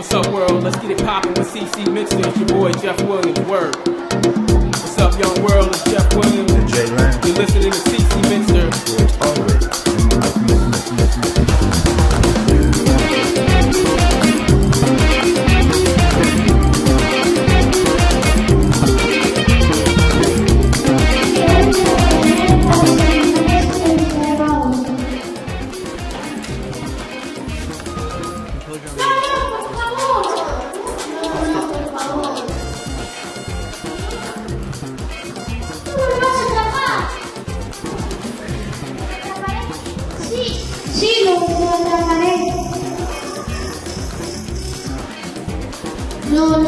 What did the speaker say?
What's up, world? Let's get it poppin' with CC Mixer. It's your boy Jeff Williams. Word. What's up, young world? It's Jeff Williams. And Jay Lang. You're listening to CC Mixer. Always. Sí, lo atraparé. No.